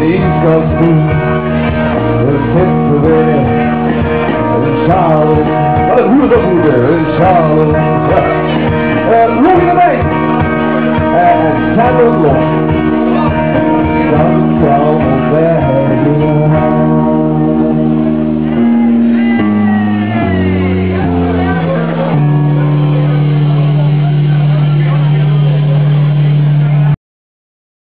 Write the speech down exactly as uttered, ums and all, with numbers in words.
isgångsbil. En tättbevärd, en Charles. Eller hur det borde, en Charles. Rolling the bass. And Carol Long. Don't go back.